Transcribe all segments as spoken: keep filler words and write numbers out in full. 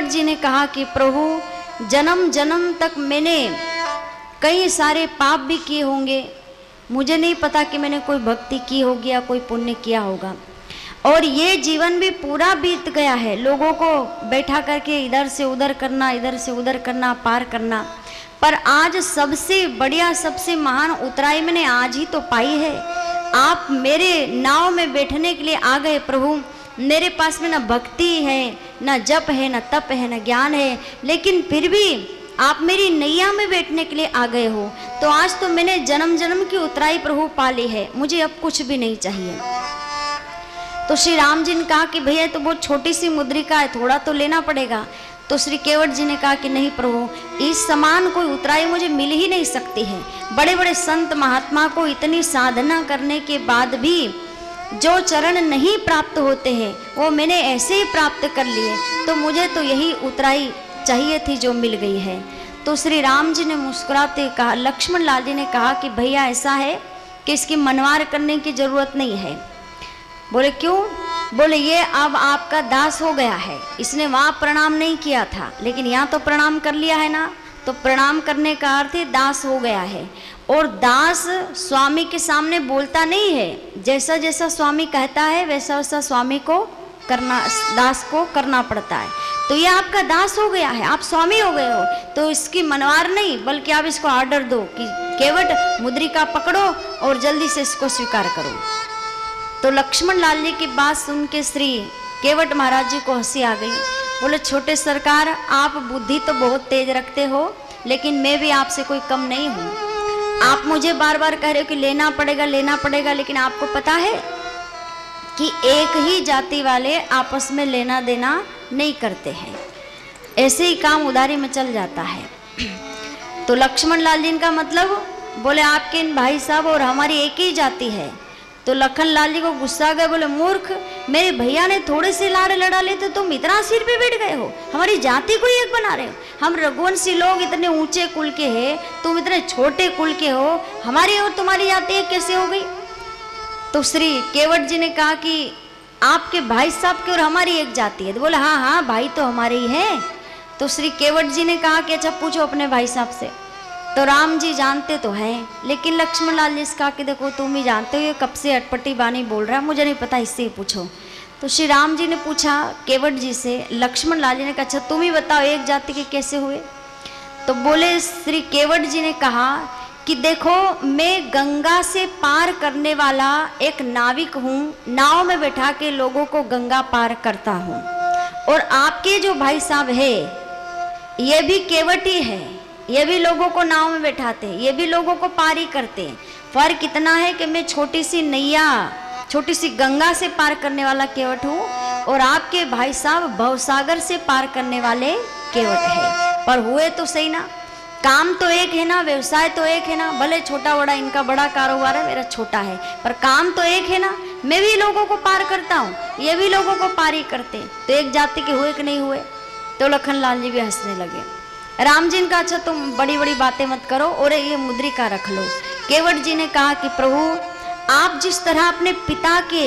केवट जी ने कहा कि प्रभु जन्म जन्म तक मैंने कई सारे पाप भी किए होंगे, मुझे नहीं पता कि मैंने कोई भक्ति की होगी या कोई पुण्य किया होगा, और ये जीवन भी पूरा बीत गया है लोगों को बैठा करके इधर से उधर करना, इधर से उधर करना, पार करना। पर आज सबसे बढ़िया सबसे महान उतराई मैंने आज ही तो पाई है। आप मेरे नाव में बैठने के लिए आ गए प्रभु। मेरे पास में ना भक्ति है, ना जप है, ना तप है, ना ज्ञान है, लेकिन फिर भी आप मेरी नैया में बैठने के लिए आ गए हो। तो आज तो मैंने जन्म जन्म की उतराई प्रभु पा ली है, मुझे अब कुछ भी नहीं चाहिए। तो श्री राम जी ने कहा कि भैया तो बहुत छोटी सी मुद्रिका है, थोड़ा तो लेना पड़ेगा। तो श्री केवट जी ने कहा कि नहीं प्रभु, इस समान कोई उतराई मुझे मिल ही नहीं सकती है। बड़े बड़े संत महात्मा को इतनी साधना करने के बाद भी जो चरण नहीं प्राप्त होते हैं वो मैंने ऐसे ही प्राप्त कर लिए, तो मुझे तो यही उतराई चाहिए थी जो मिल गई है। तो श्री राम जी ने मुस्कुराते कहा, लक्ष्मण लाल जी ने कहा कि भैया ऐसा है कि इसकी मनवार करने की जरूरत नहीं है। बोले क्यों? बोले ये अब आपका दास हो गया है, इसने वहाँ प्रणाम नहीं किया था लेकिन यहाँ तो प्रणाम कर लिया है ना, तो प्रणाम करने का अर्थ है दास हो गया है। और दास स्वामी के सामने बोलता नहीं है, जैसा जैसा स्वामी कहता है वैसा वैसा स्वामी को करना, दास को करना पड़ता है। तो ये आपका दास हो गया है, आप स्वामी हो गए हो, तो इसकी मनवार नहीं बल्कि आप इसको ऑर्डर दो कि केवट मुद्रिका पकड़ो और जल्दी से इसको स्वीकार करो। तो लक्ष्मण लाल जी की बात सुन के श्री केवट महाराज जी को हंसी आ गई। बोले छोटे सरकार, आप बुद्धि तो बहुत तेज रखते हो, लेकिन मैं भी आपसे कोई कम नहीं हूँ। आप मुझे बार बार कह रहे हो कि लेना पड़ेगा लेना पड़ेगा, लेकिन आपको पता है कि एक ही जाति वाले आपस में लेना देना नहीं करते हैं, ऐसे ही काम उधारी में चल जाता है। तो लक्ष्मण लाल जी का मतलब बोले आपके इन भाई साहब और हमारी एक ही जाति है। तो लखन लाल जी को गुस्सा आ गया, बोले मूर्ख, मेरे भैया ने थोड़े से लाड़ लड़ा ले तो तुम इतना सिर पे बैठ गए हो, हमारी जाति को एक बना रहे हो। हम रघुवंशी लोग इतने ऊंचे कुल के हैं, तुम इतने छोटे कुल के हो, हमारी और तुम्हारी जाति एक कैसे हो गई? तो श्री केवट जी ने कहा कि आपके भाई साहब की और हमारी एक जाति है। तो बोले हाँ हाँ भाई तो हमारे ही हैं। तो श्री केवट जी ने कहा कि अच्छा पूछो अपने भाई साहब से। तो राम जी जानते तो हैं, लेकिन लक्ष्मण लाल जी कहा कि देखो तुम ही जानते हो ये कब से अटपटी बानी बोल रहा है, मुझे नहीं पता, इससे ही पूछो। तो श्री राम जी ने पूछा केवट जी से, लक्ष्मण लाल जी ने कहा अच्छा तुम ही बताओ एक जाति के कैसे हुए? तो बोले श्री केवट जी ने कहा कि देखो मैं गंगा से पार करने वाला एक नाविक हूँ, नाव में बैठा के लोगों को गंगा पार करता हूँ, और आपके जो भाई साहब है ये भी केवट ही है, ये भी लोगों को नाव में बैठाते हैं, ये भी लोगों को पारी करते हैं। फर्क इतना है कि मैं छोटी सी नैया, छोटी सी गंगा से पार करने वाला केवट हूँ, और आपके भाई साहब भवसागर से पार करने वाले केवट है। पर हुए तो सही ना, काम तो एक है ना, व्यवसाय तो एक है ना, भले छोटा बड़ा इनका बड़ा कारोबार है मेरा छोटा है, पर काम तो एक है ना। मैं भी लोगों को पार करता हूँ, ये भी लोगों को पारी करते, तो एक जाति के हुए कि नहीं हुए? तो लखन लाल जी भी हंसने लगे। राम जी ने कहा अच्छा तुम बड़ी बड़ी बातें मत करो और ये मुद्रिका रख लो। केवट जी ने कहा कि प्रभु आप जिस तरह अपने पिता के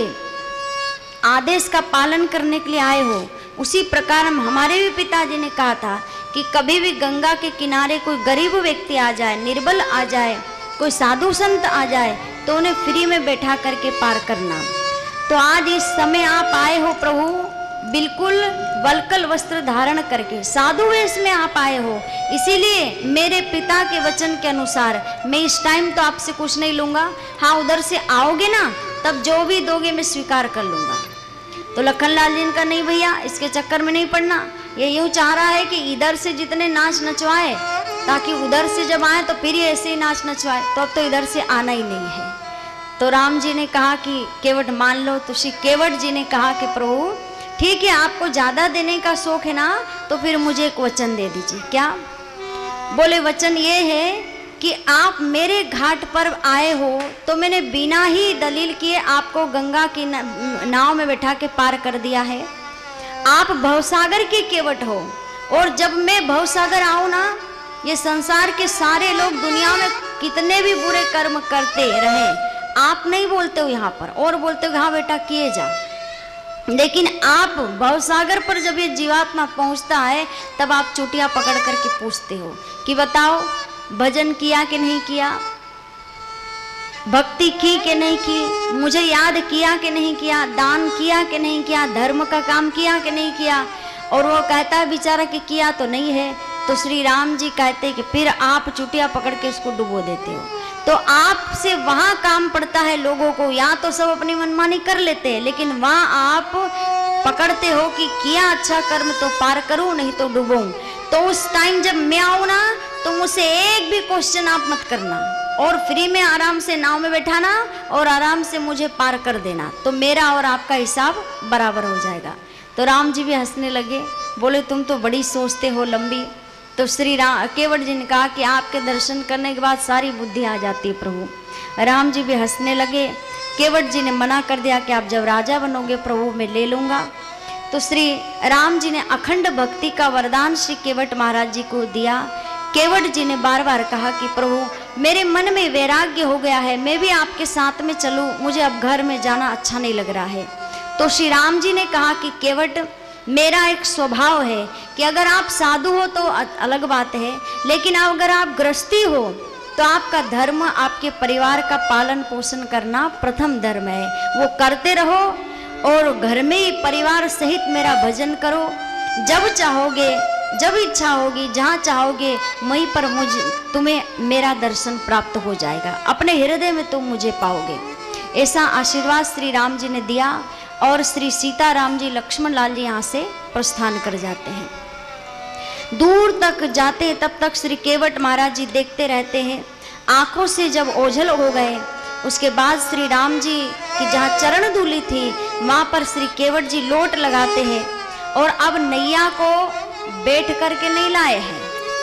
आदेश का पालन करने के लिए आए हो, उसी प्रकार हम हमारे भी पिताजी ने कहा था कि कभी भी गंगा के किनारे कोई गरीब व्यक्ति आ जाए, निर्बल आ जाए, कोई साधु संत आ जाए, तो उन्हें फ्री में बैठा करके पार करना। तो आज इस समय आप आए हो प्रभु, बिल्कुल वलकल वस्त्र धारण करके साधु वेश में आप आए हो, इसीलिए मेरे पिता के वचन के अनुसार मैं इस टाइम तो आपसे कुछ नहीं लूंगा। हाँ उधर से आओगे ना तब जो भी दोगे मैं स्वीकार कर लूंगा। तो लखन लाल जी का नहीं भैया इसके चक्कर में नहीं पड़ना, ये यूं चाह रहा है कि इधर से जितने नाच नचवाए ताकि उधर से जब आए तो फिर ऐसे ही नाच नचवाए, तो अब तो इधर से आना ही नहीं है। तो राम जी ने कहा कि केवट मान लो। तो श्री केवट जी ने कहा कि प्रभु ठीक है आपको ज्यादा देने का शौक है ना, तो फिर मुझे एक वचन दे दीजिए। क्या? बोले वचन ये है कि आप मेरे घाट पर आए हो तो मैंने बिना ही दलील किए आपको गंगा की नाव में बैठा के पार कर दिया है। आप भवसागर के केवट हो, और जब मैं भवसागर आऊं ना, ये संसार के सारे लोग दुनिया में कितने भी बुरे कर्म करते रहे, आप नहीं बोलते हो यहाँ पर, और बोलते हो हाँ बेटा किए जा। लेकिन आप भवसागर पर जब ये जीवात्मा पहुंचता है तब आप चोटियां पकड़ करके पूछते हो कि बताओ भजन किया कि नहीं किया, भक्ति की कि नहीं की, मुझे याद किया कि नहीं किया, दान किया कि नहीं किया, धर्म का काम किया कि नहीं किया। और वो कहता है बेचारा कि किया तो नहीं है। तो श्री राम जी कहते कि फिर आप चुटिया पकड़ के उसको डुबो देते हो। तो आपसे वहाँ काम पड़ता है लोगों को, यहाँ तो सब अपनी मनमानी कर लेते हैं, लेकिन वहाँ आप पकड़ते हो कि किया अच्छा कर्म तो पार करूँ नहीं तो डूबूं। तो उस टाइम जब मैं आऊँ ना तो मुझसे एक भी क्वेश्चन आप मत करना और फ्री में आराम से नाव में बैठाना और आराम से मुझे पार कर देना, तो मेरा और आपका हिसाब बराबर हो जाएगा। तो राम जी भी हंसने लगे, बोले तुम तो बड़ी सोचते हो लंबी। तो श्री राम केवट जी ने कहा कि आपके दर्शन करने के बाद सारी बुद्धि आ जाती है प्रभु। राम जी भी हंसने लगे। केवट जी ने मना कर दिया कि आप जब राजा बनोगे प्रभु मैं ले लूँगा। तो श्री राम जी ने अखंड भक्ति का वरदान श्री केवट महाराज जी को दिया। केवट जी ने बार बार कहा कि प्रभु मेरे मन में वैराग्य हो गया है, मैं भी आपके साथ में चलूँ, मुझे अब घर में जाना अच्छा नहीं लग रहा है। तो श्री राम जी ने कहा कि केवट मेरा एक स्वभाव है कि अगर आप साधु हो तो अलग बात है, लेकिन अगर आप गृहस्थी हो तो आपका धर्म आपके परिवार का पालन पोषण करना प्रथम धर्म है, वो करते रहो और घर में ही परिवार सहित मेरा भजन करो। जब चाहोगे, जब इच्छा होगी, जहाँ चाहोगे वहीं पर मुझ तुम्हें मेरा दर्शन प्राप्त हो जाएगा, अपने हृदय में तुम मुझे पाओगे। ऐसा आशीर्वाद श्री राम जी ने दिया और श्री सीता राम जी लक्ष्मण लाल जी यहाँ से प्रस्थान कर जाते हैं। दूर तक जाते तब तक श्री केवट महाराज जी देखते रहते हैं। आंखों से जब ओझल हो गए उसके बाद श्री राम जी की जहाँ चरण धूली थी वहाँ पर श्री केवट जी लोट लगाते हैं और अब नैया को बैठ करके नहीं लाए हैं,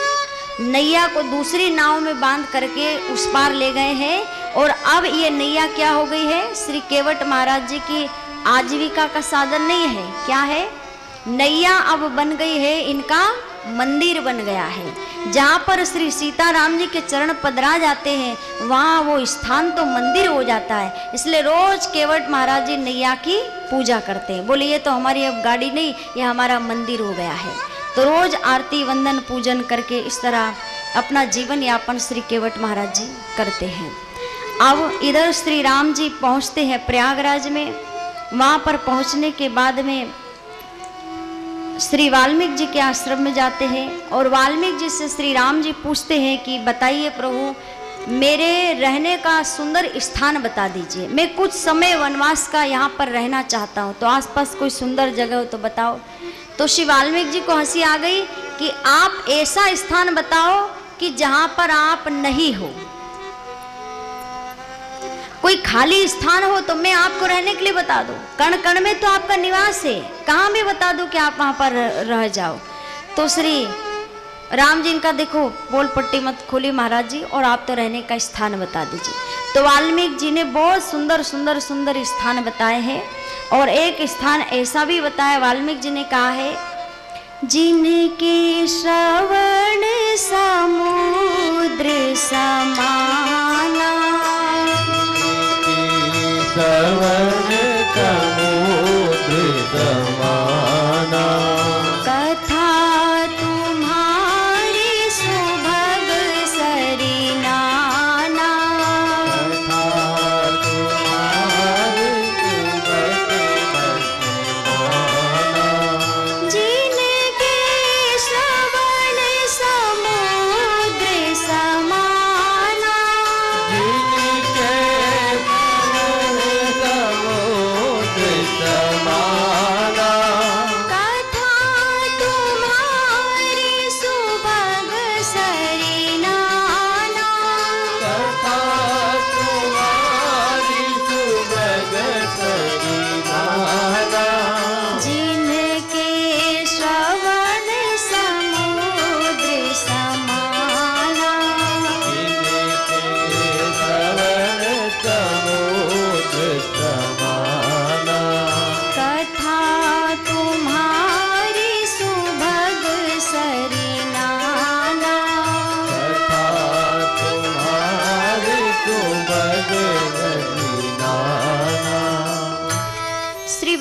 नैया को दूसरी नाव में बांध करके उस पार ले गए हैं। और अब ये नैया क्या हो गई है, श्री केवट महाराज जी की आजीविका का साधन नहीं है, क्या है, नैया अब बन गई है इनका मंदिर बन गया है। जहाँ पर श्री सीता राम जी के चरण पधरा जाते हैं वहाँ वो स्थान तो मंदिर हो जाता है। इसलिए रोज केवट महाराज जी नैया की पूजा करते हैं, बोले ये तो हमारी अब गाड़ी नहीं, ये हमारा मंदिर हो गया है। तो रोज आरती वंदन पूजन करके इस तरह अपना जीवन यापन श्री केवट महाराज जी करते हैं। अब इधर श्री राम जी पहुँचते हैं प्रयागराज में। वहाँ पर पहुँचने के बाद में श्री वाल्मीकि जी के आश्रम में जाते हैं और वाल्मीकि जी से श्री राम जी पूछते हैं कि बताइए प्रभु मेरे रहने का सुंदर स्थान बता दीजिए, मैं कुछ समय वनवास का यहाँ पर रहना चाहता हूँ, तो आसपास कोई सुंदर जगह हो तो बताओ। तो श्री वाल्मीकि जी को हंसी आ गई कि आप ऐसा स्थान बताओ कि जहाँ पर आप नहीं हो, कोई खाली स्थान हो तो मैं आपको रहने के लिए बता दूं, कण कण में तो आपका निवास है, कहाँ मैं बता दूं कि आप वहाँ पर रह जाओ। तो श्री राम जी इनका देखो बोल पट्टी मत खोली महाराज जी, और आप तो रहने का स्थान बता दीजिए। तो वाल्मीकि जी ने बहुत सुंदर सुंदर सुंदर स्थान बताए हैं और एक स्थान ऐसा भी बताया, वाल्मीकि जी ने कहा है जिनके श्रवण समुद्र समाना, श्रवण समुद्र समाना, कथा तुम्हारी सुभग सरिनाना, कथा तुम्हारी सुभग सरिनाना, जिनके श्रवण समुद्र समाना,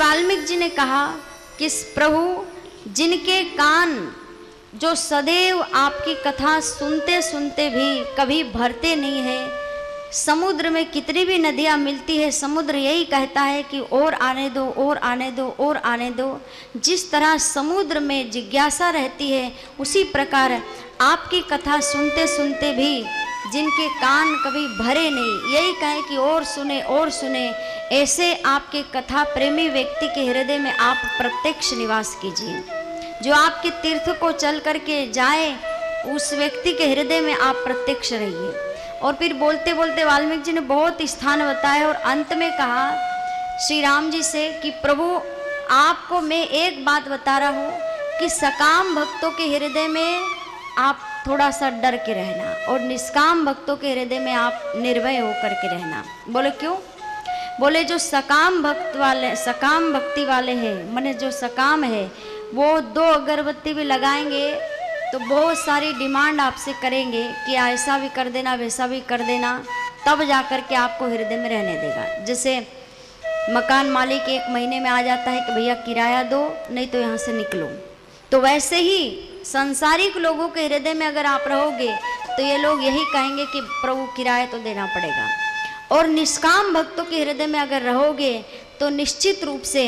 वाल्मीकि जी ने कहा कि प्रभु, जिनके कान जो सदैव आपकी कथा सुनते सुनते भी कभी भरते नहीं है, समुद्र में कितनी भी नदियाँ मिलती है, समुद्र यही कहता है कि और आने दो, और आने दो, और आने दो। जिस तरह समुद्र में जिज्ञासा रहती है, उसी प्रकार आपकी कथा सुनते सुनते भी जिनके कान कभी भरे नहीं, यही कहें कि और सुने और सुने, ऐसे आपके कथा प्रेमी व्यक्ति के हृदय में आप प्रत्यक्ष निवास कीजिए। जो आपके तीर्थ को चल करके जाए, उस व्यक्ति के हृदय में आप प्रत्यक्ष रहिए। और फिर बोलते बोलते वाल्मीकि जी ने बहुत स्थान बताए और अंत में कहा श्री राम जी से कि प्रभु, आपको मैं एक बात बता रहा हूँ कि सकाम भक्तों के हृदय में आप थोड़ा सा डर के रहना और निष्काम भक्तों के हृदय में आप निर्भय होकर के रहना। बोले क्यों? बोले जो सकाम भक्त वाले, सकाम भक्ति वाले हैं, माने जो सकाम है, वो दो अगरबत्ती भी लगाएंगे तो बहुत सारी डिमांड आपसे करेंगे कि ऐसा भी कर देना, वैसा भी कर देना, तब जा कर के आपको हृदय में रहने देगा। जैसे मकान मालिक एक महीने में आ जाता है कि भैया किराया दो, नहीं तो यहाँ से निकलो, तो वैसे ही संसारिक लोगों के हृदय में अगर आप रहोगे तो ये लोग यही कहेंगे कि प्रभु किराया तो देना पड़ेगा। और निष्काम भक्तों के हृदय में अगर रहोगे तो निश्चित रूप से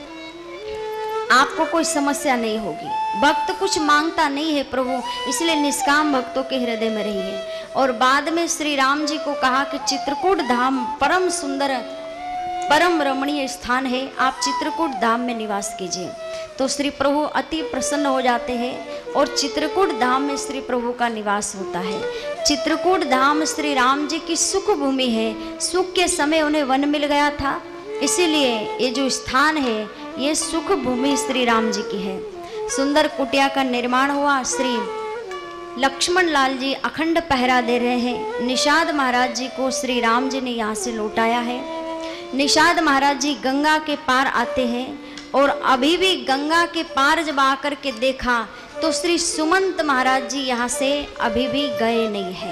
आपको कोई समस्या नहीं होगी। भक्त कुछ मांगता नहीं है प्रभु, इसलिए निष्काम भक्तों के हृदय में रहिए। और बाद में श्री राम जी को कहा कि चित्रकूट धाम परम सुंदर परम रमणीय स्थान है, आप चित्रकूट धाम में निवास कीजिए। तो श्री प्रभु अति प्रसन्न हो जाते हैं और चित्रकूट धाम में श्री प्रभु का निवास होता है। चित्रकूट धाम श्री राम जी की सुख भूमि है। सुख के समय उन्हें वन मिल गया था, इसीलिए ये जो स्थान है ये सुख भूमि श्री राम जी की है। सुंदर कुटिया का निर्माण हुआ। श्री लक्ष्मण लाल जी अखंड पहरा दे रहे हैं। निषाद महाराज जी को श्री राम जी ने यहाँ से लौटाया है। निषाद महाराज जी गंगा के पार आते हैं और अभी भी गंगा के पार जब आकर के देखा तो श्री सुमंत महाराज जी यहाँ से अभी भी गए नहीं हैं।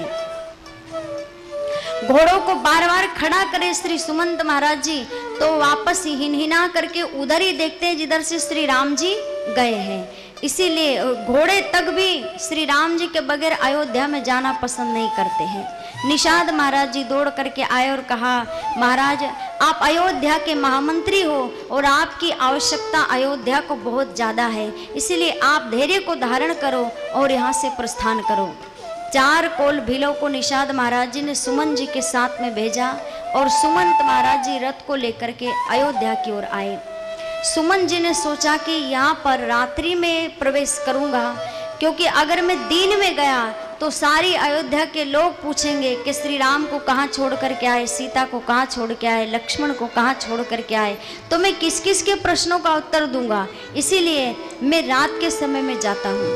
घोड़ों को बार बार खड़ा करे श्री सुमंत महाराज जी तो वापस हिनहिना करके उधर ही देखते हैं जिधर से श्री राम जी गए हैं। इसीलिए घोड़े तक भी श्री राम जी के बगैर अयोध्या में जाना पसंद नहीं करते हैं। निषाद महाराज जी दौड़ करके आए और कहा, महाराज आप अयोध्या के महामंत्री हो और आपकी आवश्यकता अयोध्या को बहुत ज़्यादा है, इसीलिए आप धैर्य को धारण करो और यहाँ से प्रस्थान करो। चार कोल भीलों को निषाद महाराज जी ने सुमन जी के साथ में भेजा और सुमंत महाराज जी रथ को लेकर के अयोध्या की ओर आए। सुमन जी ने सोचा कि यहाँ पर रात्रि में प्रवेश करूँगा, क्योंकि अगर मैं दिन में गया तो सारी अयोध्या के लोग पूछेंगे कि श्री राम को कहाँ छोड़ कर के आए, सीता को कहाँ छोड़ के आए, लक्ष्मण को कहाँ छोड़ कर के आए, तो मैं किस किस के प्रश्नों का उत्तर दूंगा। इसीलिए मैं रात के समय में जाता हूँ।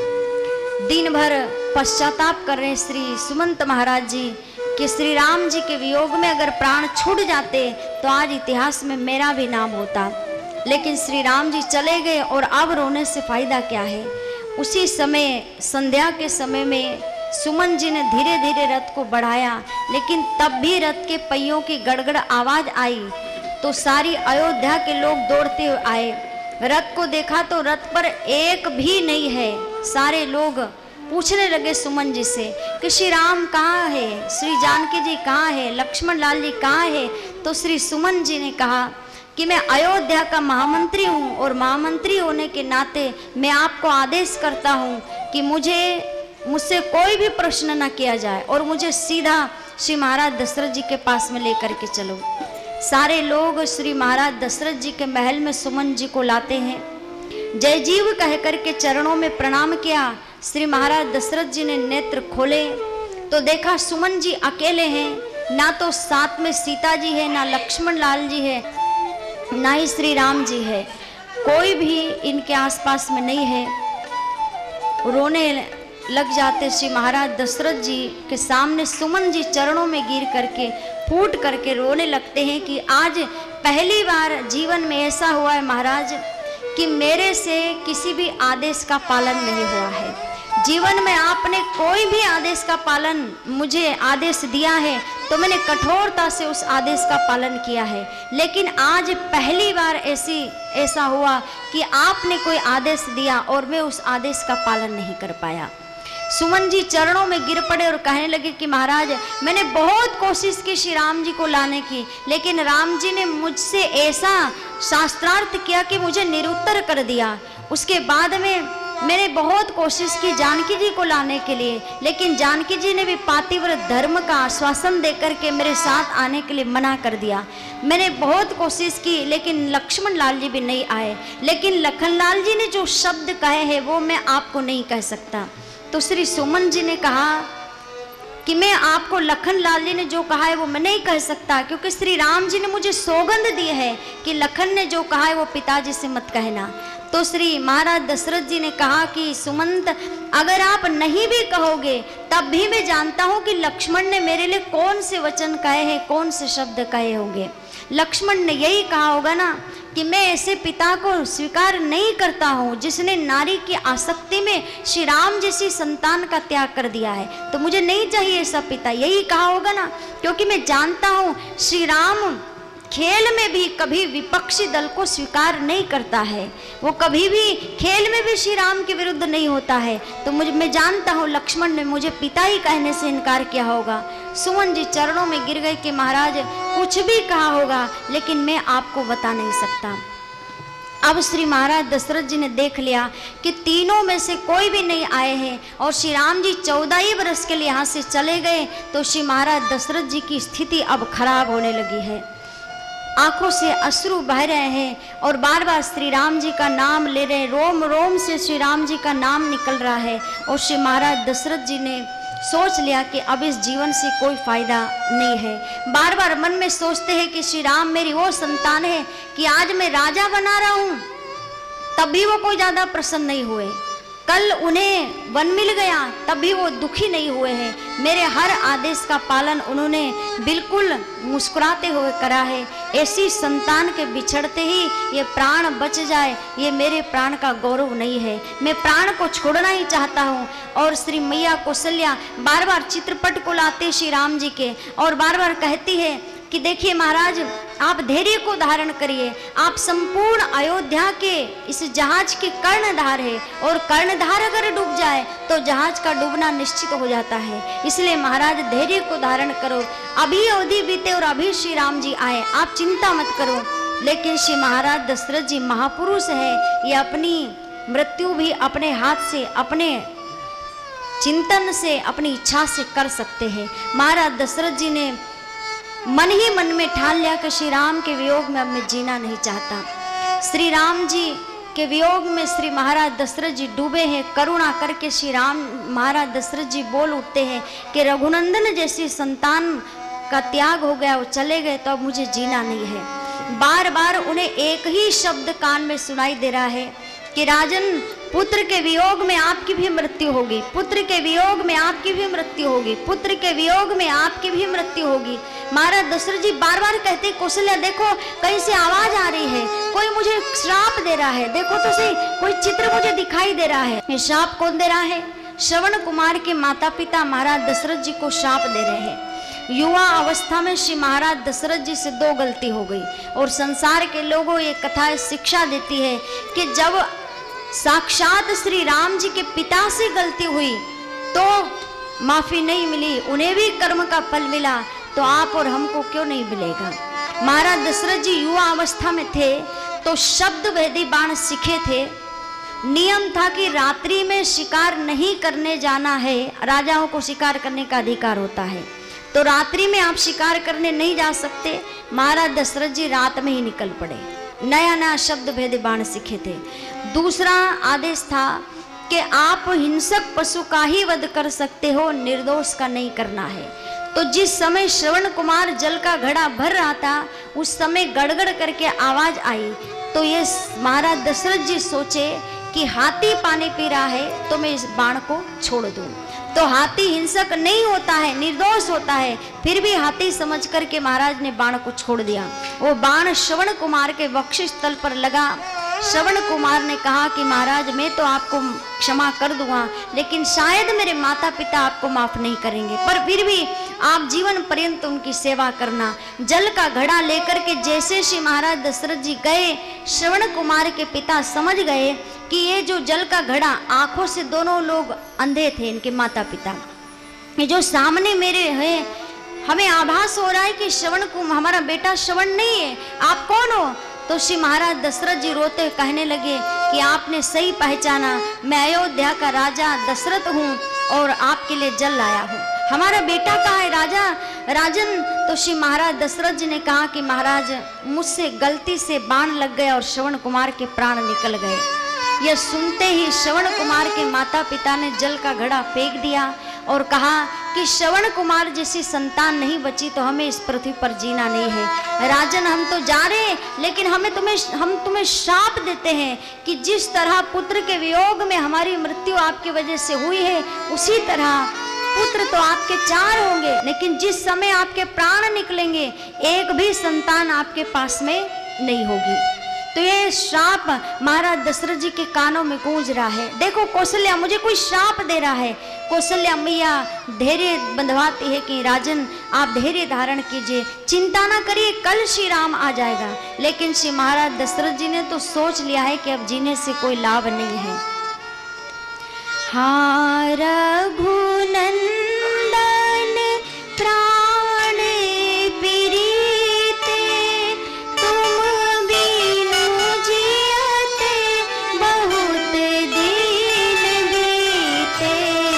दिन भर पश्चाताप कर रहे श्री सुमंत महाराज जी कि श्री राम जी के वियोग में अगर प्राण छूट जाते तो आज इतिहास में मेरा भी नाम होता, लेकिन श्री राम जी चले गए और अब रोने से फायदा क्या है। उसी समय संध्या के समय में सुमन जी ने धीरे धीरे रथ को बढ़ाया, लेकिन तब भी रथ के पहियों की गड़गड़ आवाज आई तो सारी अयोध्या के लोग दौड़ते हुए आए। रथ को देखा तो रथ पर एक भी नहीं है। सारे लोग पूछने लगे सुमन जी से कि श्री राम कहाँ है, श्री जानकी जी कहाँ है, लक्ष्मण लाल जी कहाँ है। तो श्री सुमन जी ने कहा कि मैं अयोध्या का महामंत्री हूँ और महामंत्री होने के नाते मैं आपको आदेश करता हूँ कि मुझे मुझसे कोई भी प्रश्न न किया जाए और मुझे सीधा श्री महाराज दशरथ जी के पास में लेकर के चलो। सारे लोग श्री महाराज दशरथ जी के महल में सुमन जी को लाते हैं। जय जीव कह करके चरणों में प्रणाम किया। श्री महाराज दशरथ जी ने नेत्र खोले तो देखा सुमन जी अकेले हैं, ना तो साथ में सीता जी है, ना लक्ष्मण लाल जी है, ना ही श्री राम जी है, कोई भी इनके आसपास में नहीं है। रोने लग जाते श्री महाराज दशरथ जी के सामने। सुमन जी चरणों में गिर करके फूट करके रोने लगते हैं कि आज पहली बार जीवन में ऐसा हुआ है महाराज कि मेरे से किसी भी आदेश का पालन नहीं हुआ है। जीवन में आपने कोई भी आदेश का पालन मुझे आदेश दिया है तो मैंने कठोरता से उस आदेश का पालन किया है, लेकिन आज पहली बार ऐसी ऐसा हुआ कि आपने कोई आदेश दिया और मैं उस आदेश का पालन नहीं कर पाया। सुमन जी चरणों में गिर पड़े और कहने लगे कि महाराज मैंने बहुत कोशिश की श्री राम जी को लाने की, लेकिन राम जी ने मुझसे ऐसा शास्त्रार्थ किया कि मुझे निरुत्तर कर दिया। उसके बाद में मैंने बहुत कोशिश की जानकी जी को लाने के लिए, लेकिन जानकी जी ने भी पातिव्रत धर्म का आश्वासन देकर के मेरे साथ आने के लिए मना कर दिया। मैंने बहुत कोशिश की लेकिन लक्ष्मण लाल जी भी नहीं आए, लेकिन लखन लाल जी ने जो शब्द कहे हैं वो मैं आपको नहीं कह सकता। तो श्री सुमन जी ने कहा कि मैं आपको लखन लाल जी ने जो कहा है वो मैं नहीं कह सकता, क्योंकि श्री राम जी ने मुझे सौगंध दी है कि लखन ने जो कहा है वो पिताजी से मत कहना। तो श्री महाराज दशरथ जी ने कहा कि सुमंत अगर आप नहीं भी कहोगे तब भी मैं जानता हूँ कि लक्ष्मण ने मेरे लिए कौन से वचन कहे हैं, कौन से शब्द कहे होंगे। लक्ष्मण ने यही कहा होगा ना कि मैं ऐसे पिता को स्वीकार नहीं करता हूँ जिसने नारी की आसक्ति में श्री राम जैसी संतान का त्याग कर दिया है, तो मुझे नहीं चाहिए ऐसा पिता, यही कहा होगा ना। क्योंकि मैं जानता हूँ श्री राम खेल में भी कभी विपक्षी दल को स्वीकार नहीं करता है, वो कभी भी खेल में भी श्री राम के विरुद्ध नहीं होता है। तो मुझे मैं जानता हूँ लक्ष्मण ने मुझे पिता ही कहने से इनकार किया होगा। सुमन जी चरणों में गिर गए कि महाराज कुछ भी कहा होगा लेकिन मैं आपको बता नहीं सकता। अब श्री महाराज दशरथ जी ने देख लिया कि तीनों में से कोई भी नहीं आए हैं और श्री राम जी चौदह ही वर्ष के लिए यहाँ से चले गए, तो श्री महाराज दशरथ जी की स्थिति अब खराब होने लगी है। आंखों से अश्रु बह रहे हैं और बार बार श्री राम जी का नाम ले रहे हैं, रोम रोम से श्री राम जी का नाम निकल रहा है। और श्री महाराज दशरथ जी ने सोच लिया कि अब इस जीवन से कोई फायदा नहीं है। बार बार मन में सोचते हैं कि श्री राम मेरी वो संतान है कि आज मैं राजा बना रहा हूँ, तब भी वो कोई ज़्यादा प्रसन्न नहीं हुए। कल उन्हें वन मिल गया तब भी वो दुखी नहीं हुए हैं। मेरे हर आदेश का पालन उन्होंने बिल्कुल मुस्कुराते हुए करा है। ऐसी संतान के बिछड़ते ही ये प्राण बच जाए, ये मेरे प्राण का गौरव नहीं है। मैं प्राण को छोड़ना ही चाहता हूँ। और श्री मैया कौशल्या बार बार चित्रपट को लाते श्री राम जी के और बार बार कहती है कि देखिए महाराज आप धैर्य को धारण करिए, आप संपूर्ण अयोध्या के इस जहाज के कर्णधार है और कर्णधार अगर डूब जाए तो जहाज का डूबना निश्चित हो जाता है। इसलिए महाराज धैर्य को धारण करो, अभी अवधि बीते और अभी श्री राम जी आए, आप चिंता मत करो। लेकिन श्री महाराज दशरथ जी महापुरुष है, ये अपनी मृत्यु भी अपने हाथ से अपने चिंतन से अपनी इच्छा से कर सकते हैं। महाराज दशरथ जी ने मन ही मन में ठान लिया कि श्री राम के वियोग में अब मैं जीना नहीं चाहता। श्री राम जी के वियोग में श्री महाराज दशरथ जी डूबे हैं। करुणा करके श्री राम महाराज दशरथ जी बोल उठते हैं कि रघुनंदन जैसी संतान का त्याग हो गया, वो चले गए तो अब मुझे जीना नहीं है। बार बार उन्हें एक ही शब्द कान में सुनाई दे रहा है कि राजन पुत्र के वियोग में आपकी भी मृत्यु होगी, पुत्र के वियोग में आपकी भी मृत्यु होगी, पुत्र के वियोग में आपकी भी मृत्यु होगी। महाराज दशरथ जी बार बार कहते कौशल्या देखो कहीं से आवाज आ रही है, कोई मुझे श्राप दे रहा है, देखो तो सही कोई चित्र मुझे दिखाई दे रहा है। ये श्राप कौन दे रहा है? श्रवण कुमार के माता पिता महाराज दशरथ जी को श्राप दे रहे हैं। युवा अवस्था में श्री महाराज दशरथ जी से दो गलती हो गई और संसार के लोगों ये कथा शिक्षा देती है कि जब साक्षात श्री राम जी के पिता से गलती हुई तो माफी नहीं मिली, उन्हें भी कर्म का फल मिला, तो आप और हमको क्यों नहीं मिलेगा। महाराज दशरथ जी युवा अवस्था में थे तो शब्द भेदी बाण सीखे थे। नियम था कि रात्रि में शिकार नहीं करने जाना है, राजाओं को शिकार करने का अधिकार होता है, तो रात्रि में आप शिकार करने नहीं जा सकते। महाराज दशरथ जी रात में ही निकल पड़े, नया नया शब्द भेदे बाण सीखे थे। दूसरा आदेश था कि आप हिंसक पशु का ही वध कर सकते हो, निर्दोष का नहीं करना है। तो जिस समय श्रवण कुमार जल का घड़ा भर रहा था उस समय गड़गड़ करके आवाज आई, तो ये महाराज दशरथ जी सोचे कि हाथी पानी पी रहा है तो मैं इस बाण को छोड़ दूं। तो हाथी हिंसक नहीं होता है, निर्दोष होता है, फिर भी हाथी समझ करके महाराज ने बाण को छोड़ दिया। वो बाण श्रवण कुमार के वक्षस्थल पर लगा श्रवण कुमार ने कहा कि महाराज मैं तो आपको क्षमा कर दूंगा, लेकिन शायद मेरे माता पिता आपको माफ नहीं करेंगे, पर फिर भी आप जीवन पर्यंत उनकी सेवा करना। जल का घड़ा लेकर के जैसे श्री महाराज दशरथ जी गए, श्रवण कुमार के पिता समझ गए कि ये जो जल का घड़ा, आंखों से दोनों लोग अंधे थे, इनके माता पिता, ये जो सामने मेरे है, हमें आभास हो रहा है कि श्रवण कुमार हमारा बेटा श्रवण नहीं है, आप कौन हो? तो श्री महाराज दशरथ जी रोते कहने लगे कि आपने सही पहचाना, मैं अयोध्या का राजा दशरथ हूँ और आपके लिए जल लाया हूँ। हमारा बेटा कहाँ है राजा राजन? तो श्री महाराज दशरथ जी ने कहा कि महाराज मुझसे गलती से बाण लग गया और श्रवण कुमार के प्राण निकल गए। यह सुनते ही श्रवण कुमार के माता पिता ने जल का घड़ा फेंक दिया और कहा कि श्रवण कुमार जैसी संतान नहीं बची तो हमें इस पृथ्वी पर जीना नहीं है। राजन हम तो जा रहे हैं, लेकिन हमें तुम्हें हम तुम्हें श्राप देते हैं कि जिस तरह पुत्र के वियोग में हमारी मृत्यु आपकी वजह से हुई है, उसी तरह पुत्र तो आपके चार होंगे, लेकिन जिस समय आपके प्राण निकलेंगे एक भी संतान आपके पास में नहीं होगी। तो ये श्राप महाराज दशरथ जी के कानों में गूंज रहा है। देखो कौशल्या मुझे कोई श्राप दे रहा है। कौशल्या मैया धैर्य बंधवाती है कि राजन आप धैर्य धारण कीजिए, चिंता ना करिए, कल श्री राम आ जाएगा। लेकिन श्री महाराज दशरथ जी ने तो सोच लिया है कि अब जीने से कोई लाभ नहीं है। हाँ रघुनंदन प्राण प्रीते तुम बिनु जियते बहुत दिन बीते।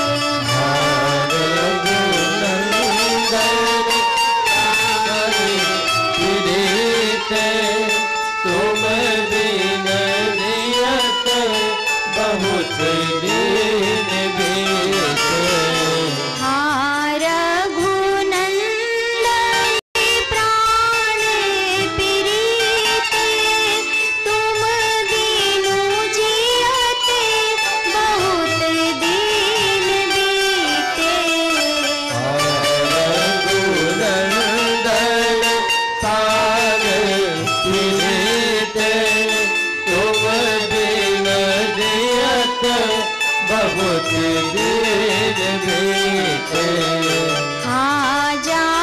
तुम बिन जियत बहुत दिन बीते। हाँ रघुनंदन प्राण प्रीते तुम बिनु जियते बहुत दिन बीते। रघुनंदन प्राण प्रीते तुम बिन जियत बहुत दिन बीते। हाँ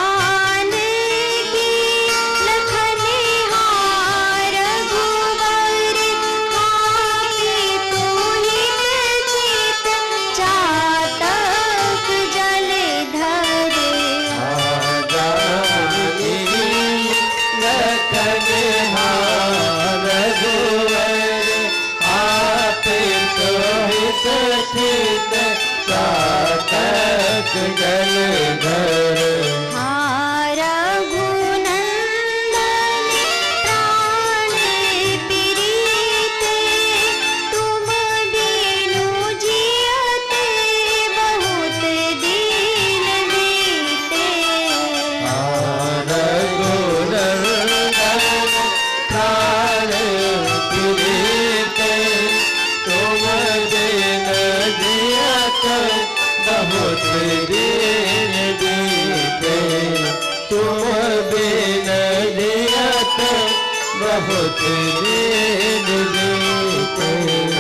जानकी लखन हार रघुवर हाय तुहित चित चातक जलधर। जानकी लखन हार रघुवर आप तोहित चित चातक जलधर। हाँ रघुनंदन प्राण प्रीते तुम बिनु जियते बहुत दिन बीते। रघुनंदन प्राण प्रीते तुम बिन जियत बहुत दिन बीते। तुम बिन जियत बहुत दिन बीते।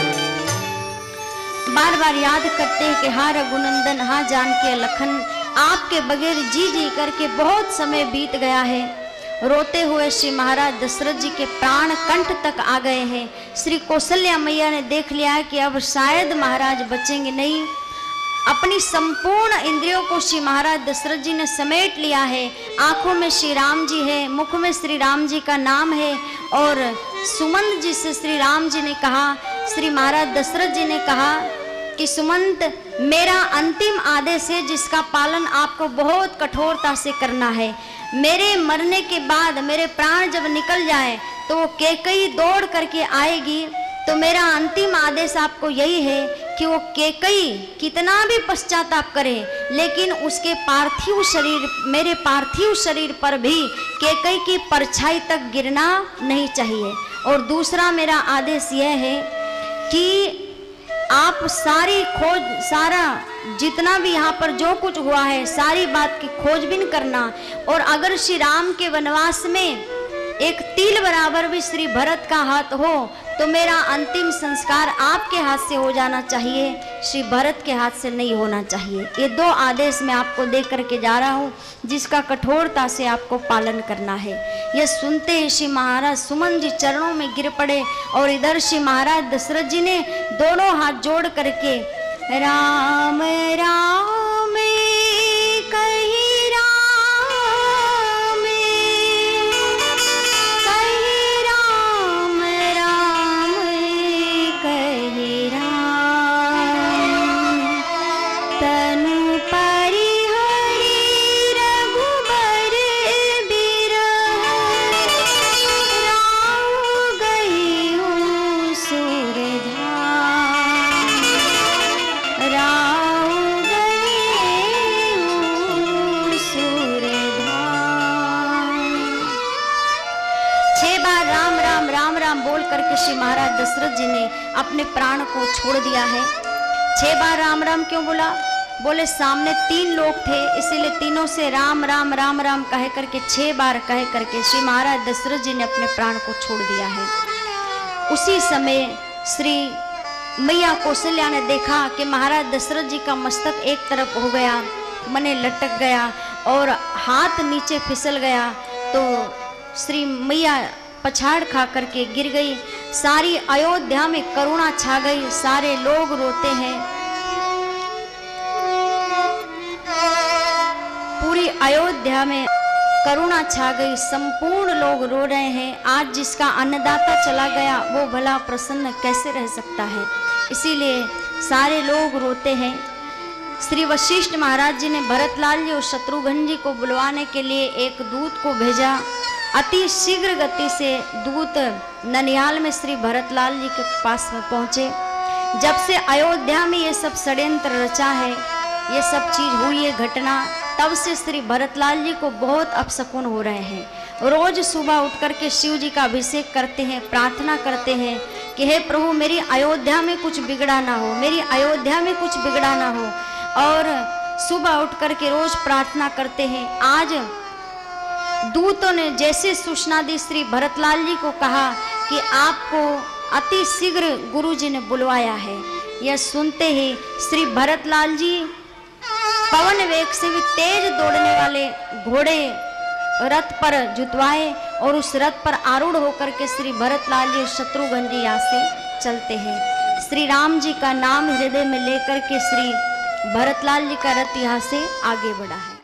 बार बार याद करते हैं कि हाँ रघुनंदन, हाँ जानकी लखन, आपके बगैर जी जी करके बहुत समय बीत गया है। रोते हुए श्री महाराज दशरथ जी के प्राण कंठ तक आ गए हैं। श्री कौशल्या मैया ने देख लिया है कि अब शायद महाराज बचेंगे नहीं। अपनी संपूर्ण इंद्रियों को श्री महाराज दशरथ जी ने समेट लिया है। आंखों में श्री राम जी है, मुख में श्री राम जी का नाम है, और सुमंत जी से श्री राम जी ने कहा, श्री महाराज दशरथ जी ने कहा कि सुमंत मेरा अंतिम आदेश है जिसका पालन आपको बहुत कठोरता से करना है। मेरे मरने के बाद मेरे प्राण जब निकल जाए तो वो केकई दौड़ करके आएगी, तो मेरा अंतिम आदेश आपको यही है कि वो केकई कितना भी पश्चाताप करे, लेकिन उसके पार्थिव शरीर, मेरे पार्थिव शरीर पर भी केकई की परछाई तक गिरना नहीं चाहिए। और दूसरा मेरा आदेश यह है कि आप सारी खोज, सारा जितना भी यहाँ पर जो कुछ हुआ है सारी बात की खोजबीन करना, और अगर श्री राम के वनवास में एक तिल बराबर भी श्री भरत का हाथ हो तो मेरा अंतिम संस्कार आपके हाथ से हो जाना चाहिए, श्री भरत के हाथ से नहीं होना चाहिए। ये दो आदेश मैं आपको दे करके जा रहा हूँ, जिसका कठोरता से आपको पालन करना है। यह सुनते ही श्री महाराज सुमन जी चरणों में गिर पड़े और इधर श्री महाराज दशरथ जी ने दोनों हाथ जोड़ करके राम राम कही करके श्री महाराज दशरथ जी ने अपने प्राण को छोड़ दिया है। छह बार राम राम क्यों बोला? बोले सामने तीन लोग थे, इसीलिए तीनों से राम राम राम राम कह करके छह बार कह करके श्री महाराज दशरथ जी ने अपने प्राण को छोड़ दिया है। उसी समय श्री मैया कौशल्या ने देखा कि महाराज दशरथ जी का मस्तक एक तरफ हो गया, मने लटक गया और हाथ नीचे फिसल गया, तो श्री मैया पछाड़ खा करके गिर गई। सारी अयोध्या में करुणा छा गई, सारे लोग रोते हैं, पूरी अयोध्या में करुणा छा गई, संपूर्ण लोग रो रहे हैं। आज जिसका अन्नदाता चला गया वो भला प्रसन्न कैसे रह सकता है, इसीलिए सारे लोग रोते हैं। श्री वशिष्ठ महाराज जी ने भरतलाल जी और शत्रुघ्न जी को बुलवाने के लिए एक दूत को भेजा। अति शीघ्र गति से दूत ननिहाल में श्री भरतलाल जी के पास में पहुंचे। जब से अयोध्या में ये सब षड्यंत्र रचा है, ये सब चीज हुई है घटना, तब से श्री भरतलाल जी को बहुत अपशकुन हो रहे हैं। रोज सुबह उठ करके शिव जी का अभिषेक करते हैं, प्रार्थना करते हैं कि हे प्रभु मेरी अयोध्या में कुछ बिगड़ा ना हो, मेरी अयोध्या में कुछ बिगड़ा ना हो, और सुबह उठ करके रोज प्रार्थना करते हैं। आज दूतों ने जैसे सूचना दी, श्री भरतलाल जी को कहा कि आपको अति शीघ्र गुरु जी ने बुलवाया है। यह सुनते ही श्री भरतलाल जी पवन वेग से भी तेज दौड़ने वाले घोड़े रथ पर जुतवाए और उस रथ पर आरूढ़ होकर के श्री भरतलाल जी शत्रुघ्न जी यहाँ से चलते हैं। श्री राम जी का नाम हृदय में लेकर के श्री भरतलाल जी का रथ यहाँ से आगे बढ़ा है।